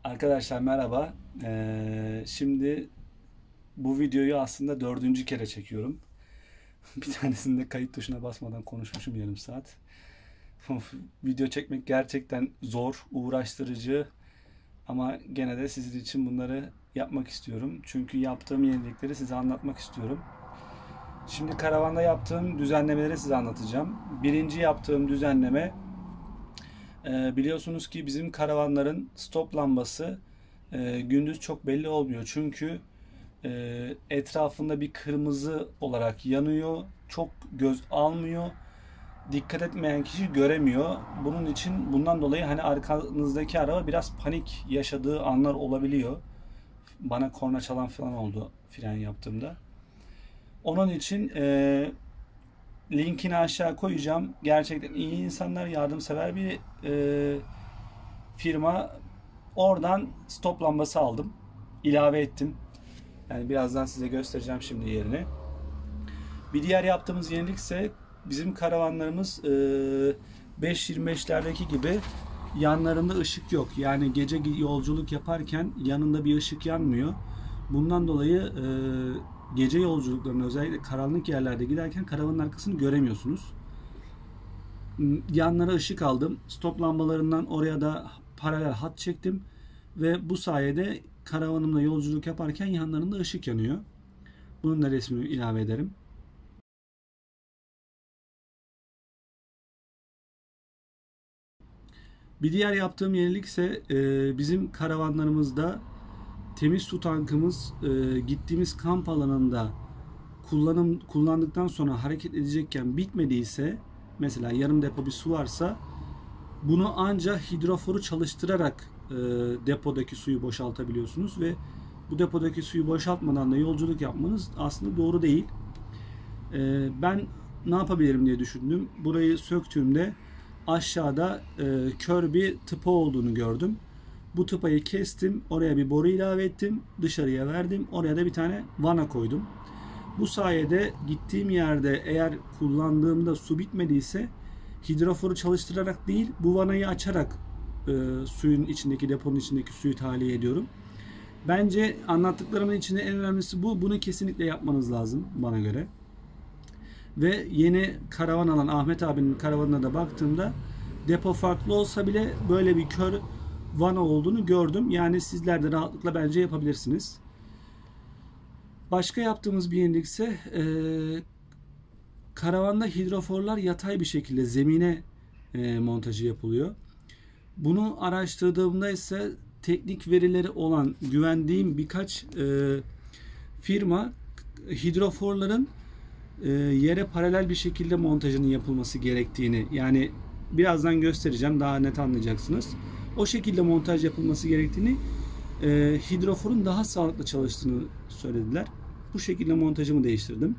Arkadaşlar merhaba. Şimdi bu videoyu aslında dördüncü kere çekiyorum. Bir tanesinde kayıt tuşuna basmadan konuşmuşum yarım saat. Video çekmek gerçekten zor, uğraştırıcı ama gene de sizin için bunları yapmak istiyorum. Çünkü yaptığım yenilikleri size anlatmak istiyorum. Şimdi karavanda yaptığım düzenlemeleri size anlatacağım. Birinci yaptığım düzenleme biliyorsunuz ki bizim karavanların stop lambası gündüz çok belli olmuyor. Çünkü etrafında bir kırmızı olarak yanıyor. Çok göz almıyor. Dikkat etmeyen kişi göremiyor. Bundan dolayı hani arkanızdaki araba biraz panik yaşadığı anlar olabiliyor. Bana korna çalan falan oldu fren yaptığımda. Onun için linkini aşağı koyacağım. Gerçekten iyi insanlar, yardımsever bir firma. Oradan stop lambası aldım. İlave ettim. Yani birazdan size göstereceğim şimdi yerini. Bir diğer yaptığımız yenilik ise bizim karavanlarımız 5.25'lerdeki gibi yanlarında ışık yok. Yani gece yolculuk yaparken yanında bir ışık yanmıyor. Bundan dolayı gece yolculuklarında özellikle karanlık yerlerde giderken karavanın arkasını göremiyorsunuz. Yanlara ışık aldım. Stop lambalarından oraya da paralel hat çektim. Ve bu sayede karavanımla yolculuk yaparken yanlarında ışık yanıyor. Bunun da resmini ilave ederim. Bir diğer yaptığım yenilik ise bizim karavanlarımızda temiz su tankımız gittiğimiz kamp alanında kullandıktan sonra hareket edecekken bitmediyse, mesela yarım depo bir su varsa, bunu ancak hidroforu çalıştırarak depodaki suyu boşaltabiliyorsunuz ve bu depodaki suyu boşaltmadan da yolculuk yapmanız aslında doğru değil. Ben ne yapabilirim diye düşündüm. Burayı söktüğümde aşağıda kör bir tıpa olduğunu gördüm. Bu tıpayı kestim. Oraya bir boru ilave ettim. Dışarıya verdim. Oraya da bir tane vana koydum. Bu sayede gittiğim yerde eğer kullandığımda su bitmediyse hidroforu çalıştırarak değil, bu vanayı açarak suyun içindeki, deponun içindeki suyu tahliye ediyorum. Bence anlattıklarımın içinde en önemlisi bu. Bunu kesinlikle yapmanız lazım bana göre. Ve yeni karavan alan Ahmet abinin karavanına da baktığımda depo farklı olsa bile böyle bir kör vana olduğunu gördüm. Yani sizler de rahatlıkla bence yapabilirsiniz. Başka yaptığımız bir yenilik ise karavanda hidroforlar yatay bir şekilde zemine montajı yapılıyor. Bunu araştırdığımda ise teknik verileri olan güvendiğim birkaç firma hidroforların yere paralel bir şekilde montajının yapılması gerektiğini, yani birazdan göstereceğim, daha net anlayacaksınız. O şekilde montaj yapılması gerektiğini, hidroforun daha sağlıklı çalıştığını söylediler. Bu şekilde montajımı değiştirdim.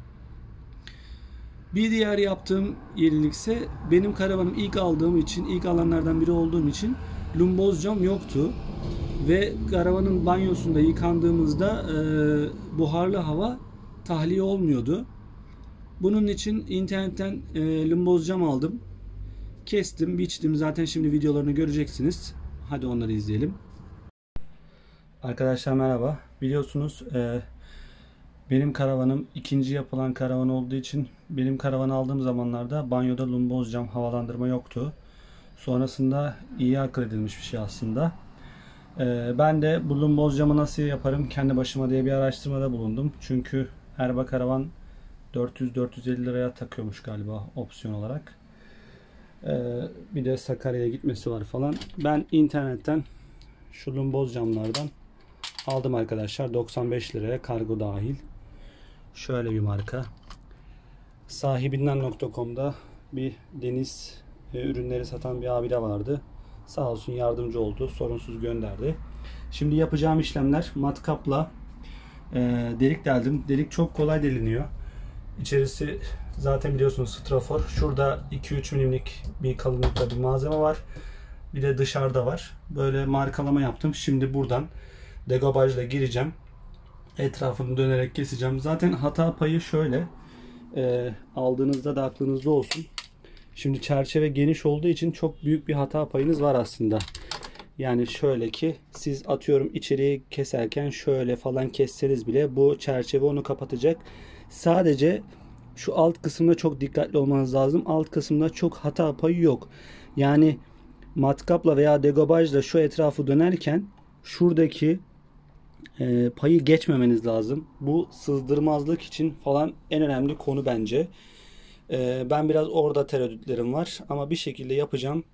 Bir diğer yaptığım yenilik ise benim karavanım ilk alanlardan biri olduğum için lumboz cam yoktu. Ve karavanın banyosunda yıkandığımızda buharlı hava tahliye olmuyordu. Bunun için internetten lumboz cam aldım. Kestim, biçtim. Zaten şimdi videolarını göreceksiniz. Hadi onları izleyelim. Arkadaşlar merhaba. Biliyorsunuz benim karavanım ikinci yapılan karavan olduğu için benim karavanı aldığım zamanlarda banyoda lumboz cam havalandırma yoktu. Sonrasında iyi akıl edilmiş bir şey aslında. Ben de bu lumboz camı nasıl yaparım kendi başıma diye bir araştırmada bulundum. Çünkü Erba Karavan 400-450 liraya takıyormuş galiba opsiyon olarak. Bir de Sakarya'ya gitmesi var falan. Ben internetten şu lumboz camlardan aldım arkadaşlar. 95 liraya kargo dahil. Şöyle bir marka. Sahibinden.com'da bir deniz ürünleri satan bir abi de vardı. Sağ olsun yardımcı oldu. Sorunsuz gönderdi. Şimdi yapacağım işlemler matkapla delik deldim. Delik çok kolay deliniyor. İçerisi zaten biliyorsunuz strafor. Şurada 2-3 milimlik bir kalınlıkta bir malzeme var. Bir de dışarıda var. Böyle markalama yaptım. Şimdi buradan degobajla gireceğim. Etrafını dönerek keseceğim. Zaten hata payı şöyle. Aldığınızda da aklınızda olsun. Şimdi çerçeve geniş olduğu için çok büyük bir hata payınız var aslında. Yani şöyle ki siz atıyorum içeriği keserken şöyle falan kesseniz bile bu çerçeve onu kapatacak. Sadece şu alt kısımda çok dikkatli olmanız lazım. Alt kısımda çok hata payı yok. Yani matkapla veya degobajla şu etrafı dönerken şuradaki payı geçmemeniz lazım. Bu sızdırmazlık için falan en önemli konu bence. Ben biraz orada tereddütlerim var ama bir şekilde yapacağım.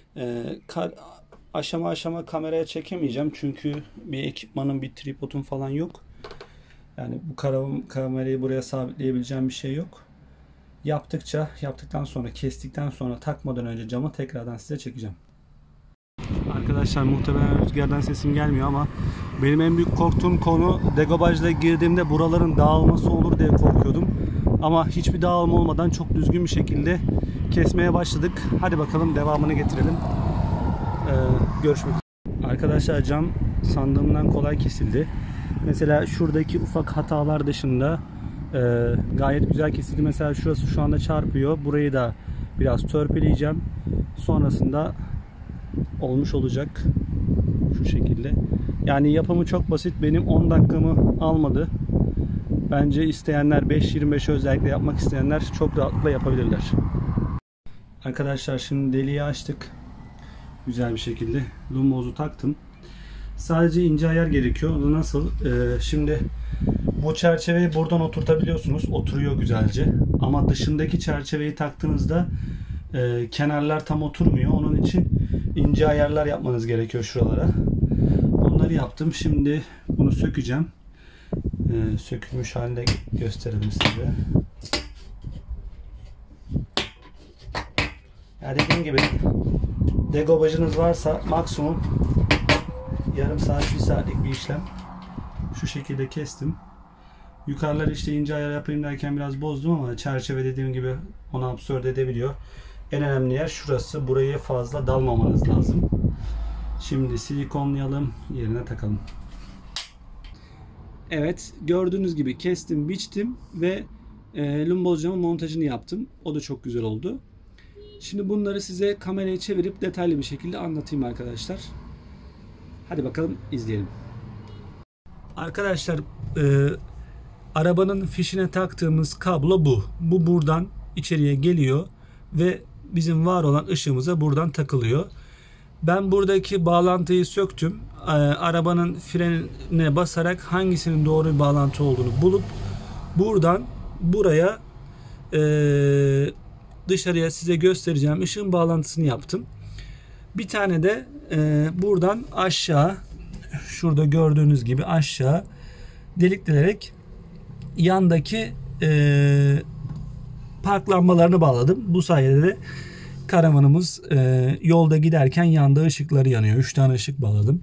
Aşama aşama kameraya çekemeyeceğim çünkü bir ekipmanın, bir tripodum falan yok. Yani bu kamerayı buraya sabitleyebileceğim bir şey yok. Yaptıktan sonra, kestikten sonra, takmadan önce camı tekrardan size çekeceğim. Arkadaşlar muhtemelen rüzgardan sesim gelmiyor ama benim en büyük korktuğum konu, degobajla girdiğimde buraların dağılması olur diye korkuyordum. Ama hiçbir dağılma olmadan çok düzgün bir şekilde kesmeye başladık. Hadi bakalım devamını getirelim. Görüşmek üzere. Arkadaşlar cam sandığımdan kolay kesildi. Mesela şuradaki ufak hatalar dışında gayet güzel kesildi. Mesela şurası şu anda çarpıyor. Burayı da biraz törpüleyeceğim. Sonrasında olmuş olacak. Şu şekilde. Yani yapımı çok basit. Benim 10 dakikamı almadı. Bence isteyenler 5-25 özellikle yapmak isteyenler çok rahatlıkla yapabilirler. Arkadaşlar şimdi deliği açtık. Güzel bir şekilde lumbozu taktım. Sadece ince ayar gerekiyor. O da nasıl? Şimdi bu çerçeveyi buradan oturtabiliyorsunuz. Oturuyor güzelce. Ama dışındaki çerçeveyi taktığınızda kenarlar tam oturmuyor. Onun için ince ayarlar yapmanız gerekiyor şuralara. Onları yaptım. Şimdi bunu sökeceğim. Sökülmüş halinde gösterelim size. Yani dediğim gibi degobajınız varsa maksimum yarım saat, 1 saatlik bir işlem. Şu şekilde kestim. Yukarıları işte ince ayar yapayım derken biraz bozdum ama çerçeve dediğim gibi onu absorbe edebiliyor. En önemli yer şurası. Burayı fazla dalmamanız lazım. Şimdi silikonlayalım, yerine takalım. Evet, gördüğünüz gibi kestim, biçtim ve lumboz camın montajını yaptım. O da çok güzel oldu. Şimdi bunları size kameraya çevirip detaylı bir şekilde anlatayım arkadaşlar. Hadi bakalım izleyelim. Arkadaşlar arabanın fişine taktığımız kablo bu. Bu buradan içeriye geliyor ve bizim var olan ışığımıza buradan takılıyor. Ben buradaki bağlantıyı söktüm. Arabanın frenine basarak hangisinin doğru bir bağlantı olduğunu bulup buradan buraya dışarıya size göstereceğim ışığın bağlantısını yaptım. Bir tane de buradan aşağı, şurada gördüğünüz gibi aşağı delik delerek yandaki park lambalarını bağladım. Bu sayede de karavanımız yolda giderken yanda ışıkları yanıyor. 3 tane ışık bağladım.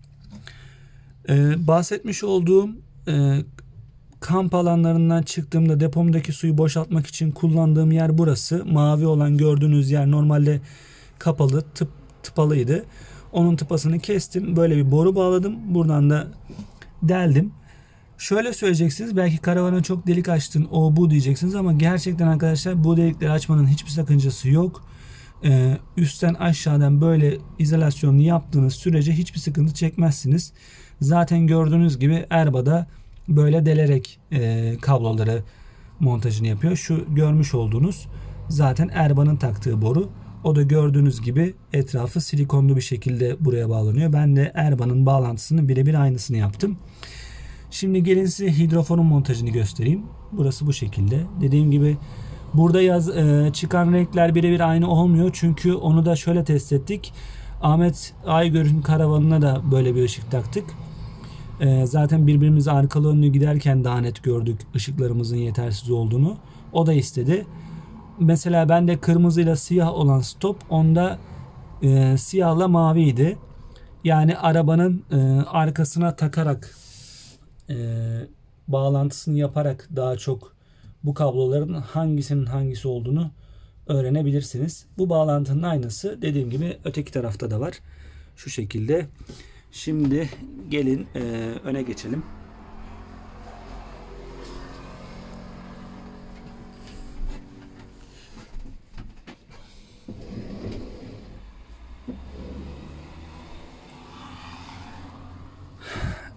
Bahsetmiş olduğum kamp alanlarından çıktığımda depomdaki suyu boşaltmak için kullandığım yer burası. Mavi olan gördüğünüz yer normalde kapalı, tıpalıydı. Onun tıpasını kestim. Böyle bir boru bağladım. Buradan da deldim. Şöyle söyleyeceksiniz, belki karavana çok delik açtın, o bu diyeceksiniz ama gerçekten arkadaşlar bu delikleri açmanın hiçbir sakıncası yok. Üstten aşağıdan böyle izolasyonunu yaptığınız sürece hiçbir sıkıntı çekmezsiniz. Zaten gördüğünüz gibi Erba'da böyle delerek kabloları montajını yapıyor. Şu görmüş olduğunuz zaten Erba'nın taktığı boru. O da gördüğünüz gibi etrafı silikonlu bir şekilde buraya bağlanıyor. Ben de Erba'nın bağlantısını birebir aynısını yaptım. Şimdi gelin size hidrofonun montajını göstereyim. Burası bu şekilde. Dediğim gibi burada çıkan renkler birebir aynı olmuyor. Çünkü onu da şöyle test ettik. Ahmet Aygör'ün karavanına da böyle bir ışık taktık. Zaten birbirimize arkalı önlü giderken daha net gördük ışıklarımızın yetersiz olduğunu. O da istedi. Mesela bende kırmızıyla siyah olan stop, onda siyahla maviydi. Yani arabanın arkasına takarak bağlantısını yaparak daha çok bu kabloların hangisinin hangisi olduğunu öğrenebilirsiniz. Bu bağlantının aynısı dediğim gibi öteki tarafta da var. Şu şekilde. Şimdi gelin öne geçelim.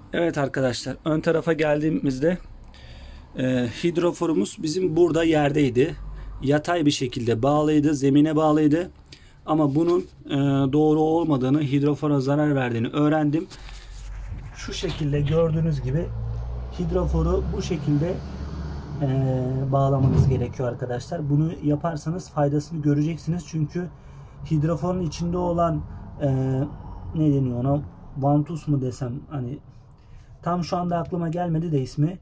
Evet arkadaşlar, ön tarafa geldiğimizde hidroforumuz bizim burada yerdeydi. Yatay bir şekilde bağlıydı, zemine bağlıydı. Ama bunun doğru olmadığını, hidrofora zarar verdiğini öğrendim. Şu şekilde gördüğünüz gibi hidroforu bu şekilde bağlamanız gerekiyor arkadaşlar. Bunu yaparsanız faydasını göreceksiniz. Çünkü hidroforun içinde olan ne deniyor ona, vantus mu desem, hani tam şu anda aklıma gelmedi de ismi,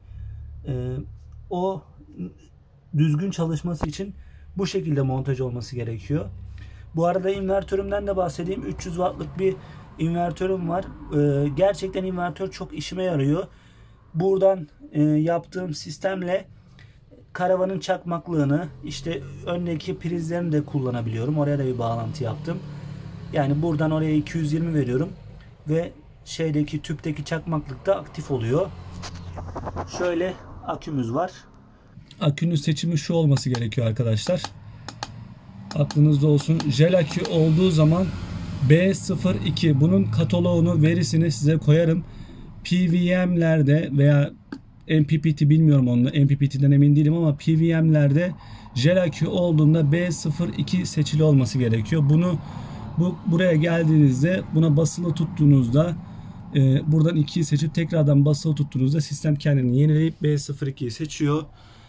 o düzgün çalışması için bu şekilde montaj olması gerekiyor. Bu arada invertörümden de bahsedeyim. 300 wattlık bir invertörüm var. Gerçekten invertör çok işime yarıyor. Buradan yaptığım sistemle karavanın çakmaklığını, işte öndeki prizlerini de kullanabiliyorum. Oraya da bir bağlantı yaptım. Yani buradan oraya 220 veriyorum ve şeydeki, tüpteki çakmaklık da aktif oluyor. Şöyle akümüz var. Akünün seçimi şu olması gerekiyor arkadaşlar. Aklınızda olsun. Jel akü olduğu zaman B02, bunun kataloğunu, verisini size koyarım. PWM'lerde veya MPPT, bilmiyorum onu. MPPT'den emin değilim ama PWM'lerde jel akü olduğunda B02 seçili olması gerekiyor. Buraya geldiğinizde buna basılı tuttuğunuzda buradan 2'yi seçip tekrardan basılı tuttuğunuzda sistem kendini yenileyip B02'yi seçiyor.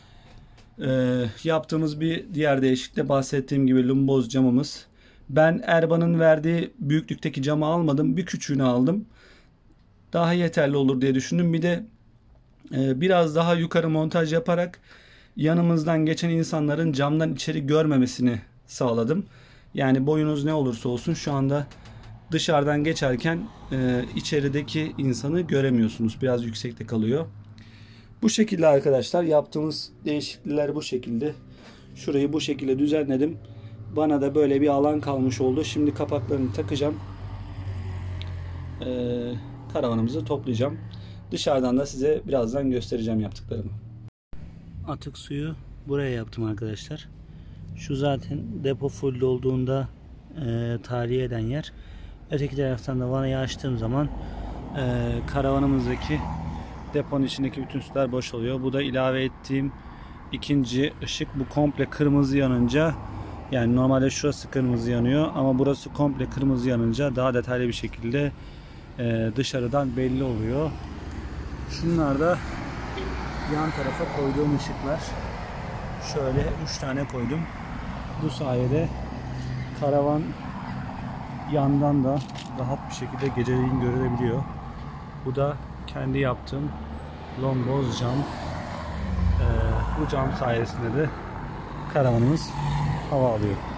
Yaptığımız bir diğer değişiklikte bahsettiğim gibi lumboz camımız. Ben Erban'ın verdiği büyüklükteki camı almadım. Bir küçüğünü aldım. Daha yeterli olur diye düşündüm. Bir de biraz daha yukarı montaj yaparak yanımızdan geçen insanların camdan içeri görmemesini sağladım. Yani boyunuz ne olursa olsun şu anda dışarıdan geçerken içerideki insanı göremiyorsunuz. Biraz yüksekte kalıyor. Bu şekilde arkadaşlar, yaptığımız değişiklikler bu şekilde. Şurayı bu şekilde düzenledim. Bana da böyle bir alan kalmış oldu. Şimdi kapaklarını takacağım. Karavanımızı toplayacağım. Dışarıdan da size birazdan göstereceğim yaptıklarımı. Atık suyu buraya yaptım arkadaşlar. Şu zaten depo full olduğunda tahliye eden yer. Öteki taraftan da vanayı açtığım zaman karavanımızdaki deponun içindeki bütün sular boş oluyor. Bu da ilave ettiğim ikinci ışık. Bu komple kırmızı yanınca, yani normalde şurası kırmızı yanıyor ama burası komple kırmızı yanınca daha detaylı bir şekilde dışarıdan belli oluyor. Şunlar da yan tarafa koyduğum ışıklar. Şöyle 3 tane koydum. Bu sayede karavan yandan da rahat bir şekilde geceleyin görülebiliyor. Bu da kendi yaptığım lomboz cam. Bu cam sayesinde de karavanımız hava alıyor.